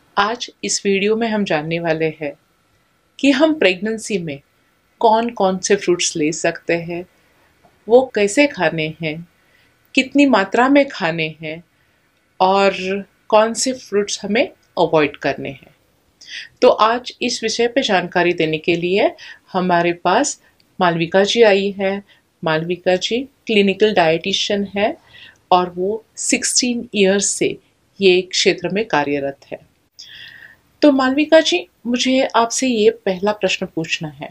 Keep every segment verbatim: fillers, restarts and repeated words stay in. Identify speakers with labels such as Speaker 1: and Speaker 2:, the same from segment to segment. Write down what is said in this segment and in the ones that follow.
Speaker 1: आज इस वीडियो में हम जानने वाले हैं कि हम प्रेगनेंसी में कौन कौन से फ्रूट्स ले सकते हैं, वो कैसे खाने हैं, कितनी मात्रा में खाने हैं और कौन से फ्रूट्स हमें अवॉइड करने हैं। तो आज इस विषय पे जानकारी देने के लिए हमारे पास मालविका जी आई है। मालविका जी क्लिनिकल डाइटिशियन है और वो सोलह इयर्स से ये क्षेत्र में कार्यरत है। तो मालविका जी, मुझे आपसे ये पहला प्रश्न पूछना है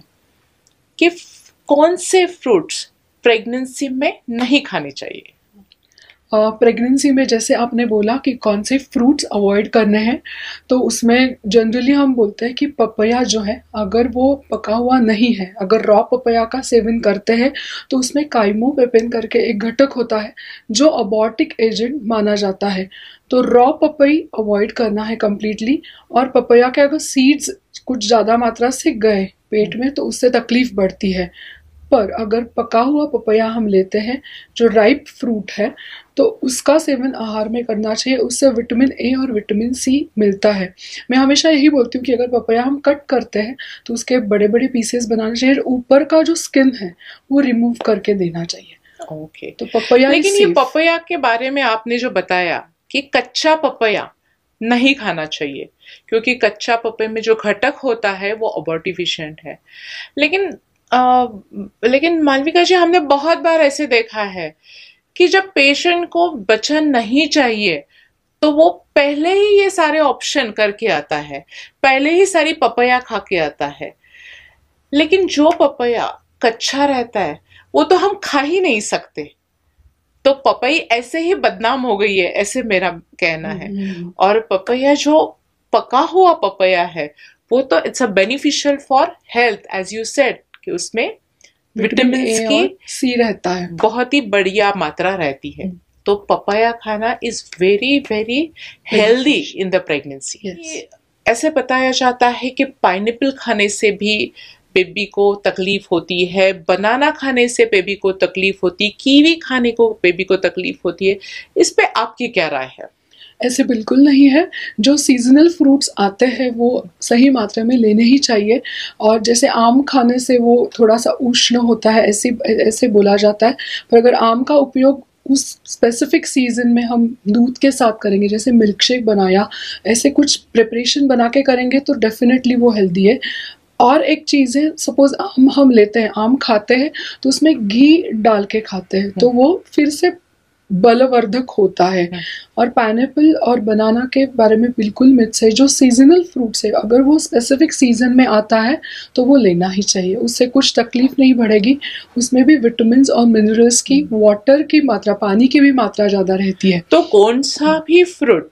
Speaker 1: कि कौन से फ्रूट्स प्रेगनेंसी में नहीं खाने चाहिए।
Speaker 2: प्रेगनेंसी uh, में जैसे आपने बोला कि कौन से फ्रूट्स अवॉइड करने हैं, तो उसमें जनरली हम बोलते हैं कि पपया जो है, अगर वो पका हुआ नहीं है, अगर रॉ पपया का सेवन करते हैं तो उसमें काइमोपेपिन करके एक घटक होता है जो अबॉर्टिक एजेंट माना जाता है। तो रॉ पपई अवॉइड करना है कम्प्लीटली। और पपया के अगर सीड्स कुछ ज़्यादा मात्रा से गए पेट में तो उससे तकलीफ बढ़ती है। पर अगर पका हुआ पपया हम लेते हैं जो राइप फ्रूट है, तो उसका सेवन आहार में करना चाहिए। उससे विटामिन ए और विटामिन सी मिलता है। मैं हमेशा यही बोलती हूँ कि अगर पपया हम कट करते हैं तो उसके बड़े बड़े पीसेस बनाने चाहिए, ऊपर का जो स्किन है वो रिमूव करके देना चाहिए।
Speaker 1: Okay okay.
Speaker 2: तो पपया,
Speaker 1: लेकिन ये पपया के बारे में आपने जो बताया कि कच्चा पपया नहीं खाना चाहिए क्योंकि कच्चा पपये में जो घटक होता है वो अबॉर्टिफिशिएंट है, लेकिन आ, लेकिन मालविका जी, हमने बहुत बार ऐसे देखा है कि जब पेशेंट को बच्चा नहीं चाहिए तो वो पहले ही ये सारे ऑप्शन करके आता है, पहले ही सारी पपया खा के आता है। लेकिन जो पपया कच्चा रहता है वो तो हम खा ही नहीं सकते, तो पपई ऐसे ही बदनाम हो गई है, ऐसे मेरा कहना है। और पपया जो पका हुआ पपया है वो तो it's a beneficial for health, as you said कि उसमें विटामिन की
Speaker 2: सी रहता है,
Speaker 1: बहुत ही बढ़िया मात्रा रहती है। तो पपाया खाना is very very healthy in the pregnancy. ऐसे बताया जाता है कि पाइनएप्पल खाने से भी बेबी को तकलीफ होती है, बनाना खाने से बेबी को तकलीफ होती है, कीवी खाने को बेबी को तकलीफ होती है। इस पे आपकी क्या राय है?
Speaker 2: ऐसे बिल्कुल नहीं है। जो सीजनल फ्रूट्स आते हैं वो सही मात्रा में लेने ही चाहिए। और जैसे आम खाने से वो थोड़ा सा उष्ण होता है, ऐसे ऐसे बोला जाता है। पर अगर आम का उपयोग उस स्पेसिफिक सीजन में हम दूध के साथ करेंगे, जैसे मिल्क शेक बनाया, ऐसे कुछ प्रिपरेशन बना के करेंगे तो डेफिनेटली वो हेल्दी है। और एक चीज़ है, सपोज आम हम लेते हैं, आम खाते हैं तो उसमें घी डाल के खाते हैं तो वो फिर से बलवर्धक होता है। और पाइनएप्पल और बनाना के बारे में बिल्कुल मिथ्स है। जो सीजनल फ्रूट्स है, अगर वो स्पेसिफिक सीजन में आता है तो वो लेना ही चाहिए, उससे कुछ तकलीफ नहीं बढ़ेगी। उसमें भी विटामिन और मिनरल्स की, वाटर की मात्रा, पानी की भी मात्रा ज़्यादा रहती है।
Speaker 1: तो कौन सा भी फ्रूट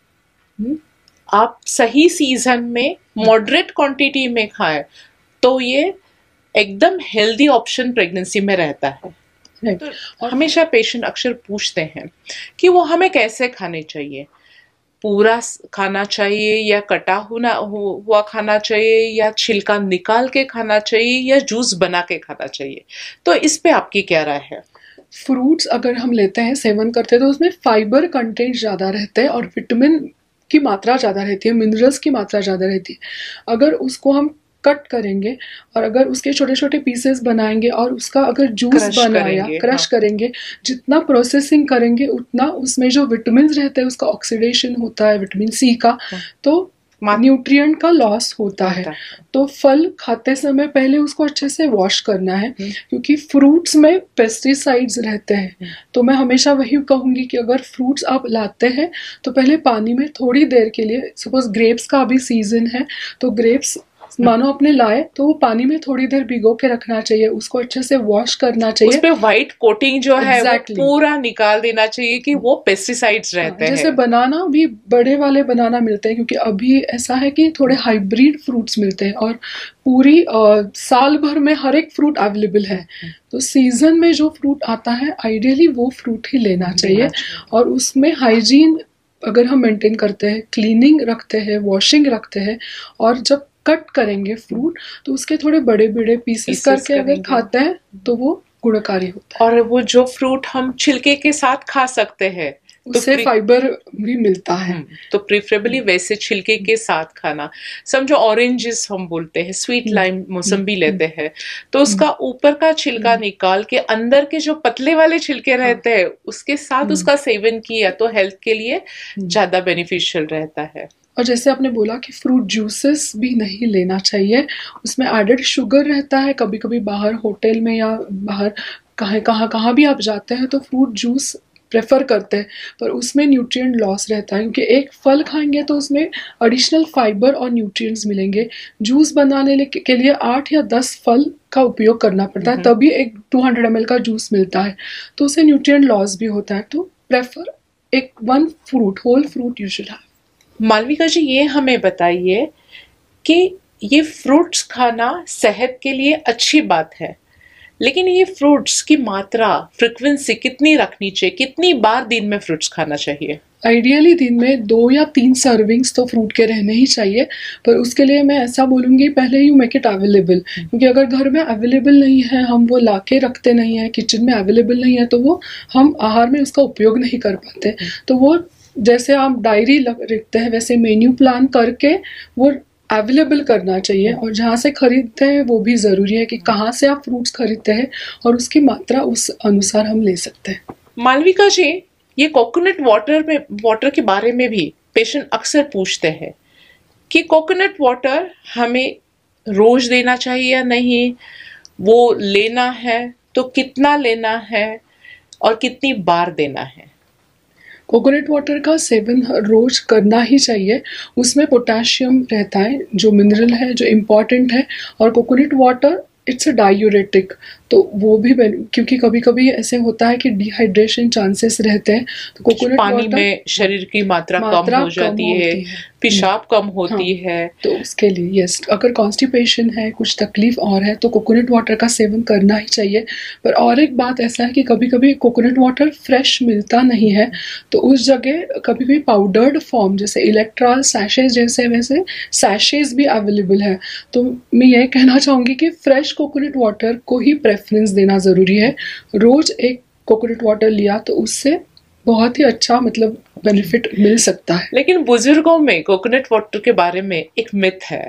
Speaker 1: आप सही सीजन में मॉडरेट क्वांटिटी में खाएं तो ये एकदम हेल्दी ऑप्शन प्रेगनेंसी में रहता है।
Speaker 2: Right.
Speaker 1: तो हमेशा पेशेंट अक्सर पूछते हैं कि वो हमें कैसे खाने चाहिए, पूरा खाना चाहिए या कटा हुआ हुआ खाना चाहिए या छिलका निकाल के खाना चाहिए या जूस बना के खाना चाहिए। तो इस पे आपकी क्या राय है?
Speaker 2: फ्रूट्स अगर हम लेते हैं, सेवन करते हैं, तो उसमें फाइबर कंटेंट ज़्यादा रहता है और विटामिन की मात्रा ज़्यादा रहती है, मिनरल्स की मात्रा ज़्यादा रहती है। अगर उसको हम कट करेंगे और अगर उसके छोटे छोटे पीसेस बनाएंगे और उसका अगर जूस बनाया, क्रश हाँ। करेंगे, जितना प्रोसेसिंग करेंगे उतना उसमें जो विटामिन रहते हैं उसका ऑक्सीडेशन होता है, विटामिन सी का, तो न्यूट्रिएंट का लॉस होता है। तो फल खाते समय पहले उसको अच्छे से वॉश करना है क्योंकि फ्रूट्स में पेस्टिसाइड्स रहते हैं। तो मैं हमेशा वही कहूँगी कि अगर फ्रूट्स आप लाते हैं तो पहले पानी में थोड़ी देर के लिए, सपोज ग्रेप्स का अभी सीजन है तो ग्रेप्स मानो अपने लाए तो वो पानी में थोड़ी देर भिगो के रखना चाहिए, उसको अच्छे से वॉश करना चाहिए।
Speaker 1: उस पे व्हाइट कोटिंग जो है exactly. वो पूरा निकाल देना चाहिए कि वो पेस्टिसाइड्स रहते हैं।
Speaker 2: जैसे बनाना भी बड़े वाले बनाना मिलते हैं, क्योंकि अभी ऐसा है कि थोड़े हाइब्रिड फ्रूट्स मिलते हैं और पूरी आ, साल भर में हर एक फ्रूट अवेलेबल है। तो सीजन में जो फ्रूट आता है आइडियली वो फ्रूट ही लेना चाहिए। और उसमें हाइजीन अगर हम मेंटेन करते हैं, क्लीनिंग रखते हैं, वॉशिंग रखते हैं, और जब कट करेंगे फ्रूट तो उसके थोड़े बड़े बड़े पीसेस करके अगर खाते हैं तो वो गुणकारी होता है।
Speaker 1: और वो जो फ्रूट हम छिलके के साथ खा सकते हैं
Speaker 2: उससे
Speaker 1: प्री-
Speaker 2: फाइबर भी मिलता है।
Speaker 1: हम्म, तो प्रिफरेबली वैसे छिलके के साथ खाना। समझो ऑरेंजेस हम बोलते हैं, स्वीट लाइम मौसम्बी लेते हैं, तो उसका ऊपर का छिलका निकाल के अंदर के जो पतले वाले छिलके रहते हैं उसके साथ उसका सेवन किया तो हेल्थ के लिए ज्यादा बेनिफिशियल रहता है।
Speaker 2: और जैसे आपने बोला कि फ्रूट जूसेस भी नहीं लेना चाहिए, उसमें एडेड शुगर रहता है। कभी कभी बाहर होटल में या बाहर कहाँ कहाँ कहाँ भी आप जाते हैं तो फ्रूट जूस प्रेफर करते हैं, पर उसमें न्यूट्रिएंट लॉस रहता है, क्योंकि एक फल खाएंगे तो उसमें एडिशनल फाइबर और न्यूट्रिएंट्स मिलेंगे। जूस बनाने के लिए आठ या दस फल का उपयोग करना पड़ता है, तभी एक टू हंड्रेड एम एल का जूस मिलता है, तो उससे न्यूट्रिएंट लॉस भी होता है। तो प्रेफर एक one fruit, whole fruit you should have.
Speaker 1: Malvika ji, ये हमें बताइए कि ये फ्रूट्स खाना सेहत के लिए अच्छी बात है, लेकिन ये फ्रूट्स की मात्रा, फ्रीक्वेंसी कितनी रखनी चाहिए? कितनी बार दिन में फ्रूट्स खाना चाहिए?
Speaker 2: आइडियली दिन में दो या तीन सर्विंग्स तो फ्रूट के रहने ही चाहिए, पर उसके लिए मैं ऐसा बोलूँगी पहले यू मेक इट अवेलेबल, क्योंकि अगर घर में अवेलेबल नहीं है, हम वो ला के रखते नहीं है, किचन में अवेलेबल नहीं है, तो वो हम आहार में उसका उपयोग नहीं कर पाते। तो वो जैसे आप डायरी लिखते हैं वैसे मेन्यू प्लान करके वो अवेलेबल करना चाहिए, और जहाँ से खरीदते हैं वो भी ज़रूरी है कि कहाँ से आप फ्रूट्स खरीदते हैं और उसकी मात्रा उस अनुसार हम ले सकते हैं।
Speaker 1: मालविका जी, ये कोकोनट वाटर में वाटर के बारे में भी पेशेंट अक्सर पूछते हैं कि कोकोनट वाटर हमें रोज देना चाहिए या नहीं, वो लेना है तो कितना लेना है और कितनी बार देना है?
Speaker 2: कोकोनट वाटर का सेवन रोज करना ही चाहिए। उसमें पोटेशियम रहता है जो मिनरल है, जो इम्पॉर्टेंट है, और coconut water it's a diuretic, तो वो भी, क्योंकि कभी कभी ऐसे होता है कि डिहाइड्रेशन चांसेस रहते हैं, तो कोकोनट
Speaker 1: पानी में शरीर की मात्रा, मात्रा कम हो जाती कम है, है। पेशाब कम होती हाँ, है,
Speaker 2: तो उसके लिए यस, अगर कॉन्स्टिपेशन है, कुछ तकलीफ और है, तो कोकोनट वाटर का सेवन करना ही चाहिए। पर और एक बात ऐसा है कि कभी कभी कोकोनट वाटर फ्रेश मिलता नहीं है, तो उस जगह कभी कभी पाउडर्ड फॉर्म जैसे इलेक्ट्रॉल सैशेज जैसे वैसे सैशेज भी अवेलेबल है। तो मैं ये कहना चाहूँगी कि फ्रेश कोकोनट वाटर को ही प्रेफरेंस देना ज़रूरी है। रोज एक कोकोनट वाटर लिया तो उससे बहुत ही अच्छा मतलब बेनिफिट मिल सकता है।
Speaker 1: लेकिन बुजुर्गों में कोकोनट वाटर के बारे में एक मिथ है।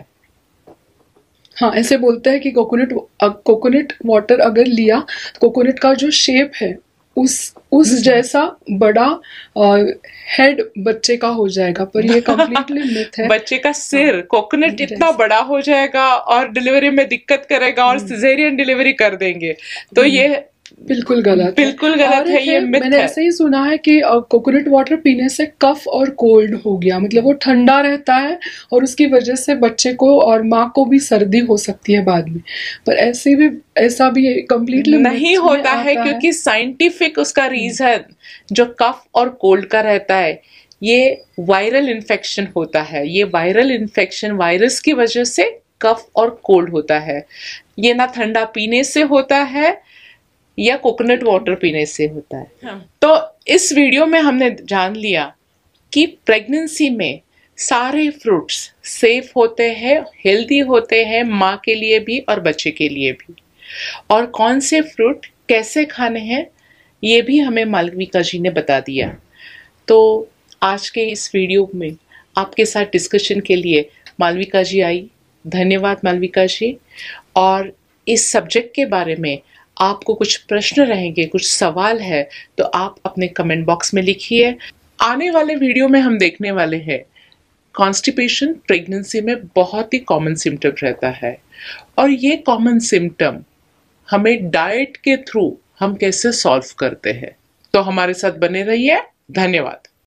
Speaker 2: हाँ, ऐसे बोलते हैं कि कोकोनट कोकोनट वाटर अगर लिया तो कोकोनट का जो शेप है उस उस जैसा बड़ा हेड बच्चे का हो जाएगा, पर ये कम्प्लीटली मिथ है।
Speaker 1: बच्चे का सिर कोकोनट इतना बड़ा हो जाएगा और डिलीवरी में दिक्कत करेगा और सिजेरियन डिलीवरी कर देंगे, तो ये
Speaker 2: बिल्कुल गलत
Speaker 1: बिल्कुल गलत है, ये मिथ
Speaker 2: मैंने
Speaker 1: है।
Speaker 2: ऐसे ही सुना है कि कोकोनट वाटर पीने से कफ और कोल्ड हो गया, मतलब वो ठंडा रहता है और उसकी वजह से बच्चे को और माँ को भी सर्दी हो सकती है बाद में, पर ऐसे भी ऐसा भी कंप्लीटली
Speaker 1: नहीं होता है, क्योंकि साइंटिफिक उसका रीजन जो कफ और कोल्ड का रहता है, ये वायरल इन्फेक्शन होता है। ये वायरल इन्फेक्शन वायरस की वजह से कफ और कोल्ड होता है। ये ना ठंडा पीने से होता है या कोकोनट वाटर पीने से होता है। हाँ। तो इस वीडियो में हमने जान लिया कि प्रेगनेंसी में सारे फ्रूट्स सेफ होते हैं, हेल्दी होते हैं, माँ के लिए भी और बच्चे के लिए भी, और कौन से फ्रूट कैसे खाने हैं ये भी हमें मालविका जी ने बता दिया। तो आज के इस वीडियो में आपके साथ डिस्कशन के लिए मालविका जी आई। धन्यवाद मालविका जी। और इस सब्जेक्ट के बारे में आपको कुछ प्रश्न रहेंगे, कुछ सवाल है, तो आप अपने कमेंट बॉक्स में लिखिए। आने वाले वीडियो में हम देखने वाले हैं कॉन्स्टिपेशन प्रेगनेंसी में बहुत ही कॉमन सिम्टम रहता है, और ये कॉमन सिम्टम हमें डाइट के थ्रू हम कैसे सॉल्व करते हैं। तो हमारे साथ बने रहिए। धन्यवाद।